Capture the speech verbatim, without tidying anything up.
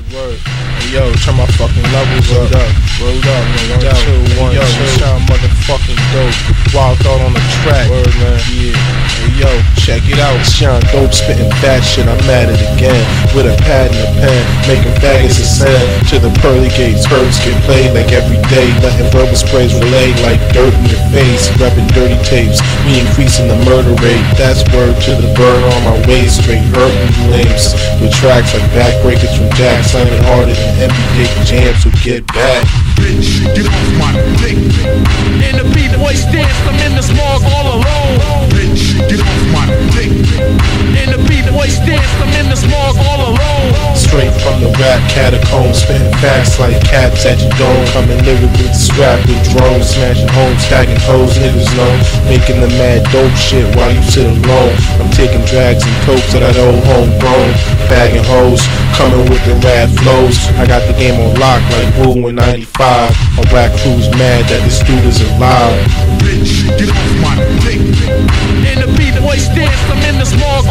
word. Hey, yo, turn my fucking levels up. up. Rolled up, man. One, yo, two, one, yo, two. Sound motherfucking dope. Wild Thought on the track. Word, man. Yeah. Hey, yo, check it out. Sean Dope spitting fat shit, I'm at it again. With a pad and a pen, making faggots ascend to the pearly gates. Birds get played like every day, letting verbal sprays relay like dirt in your face. Repping dirty tapes, we increasing the murder rate. That's word to the bird on my way, straight hurting you lames. With tracks like backbreakers from Jack, slamming harder than M B A jams, so get back. Bitch, get off my dick. In the B-boy stance, I'm in the smog all alone. Bitch, get off my dick. In the B-boy stance, I'm in the smog all alone. Straight from the rap catacombs, spitting facts like cats at your dome. Coming lyrically strapped with drones, smashing homes, stacking hoes, niggas know. Making the mad dope shit while you sit alone. I'm taking drags and tokes of that old homegrown. Bagging hoes, coming with the rad flows. I got the game on lock like Wu in ninety-five. My rap crew's mad that this dude is alive. Bitch, get off my dick. In the B-boy stance, I'm in the smog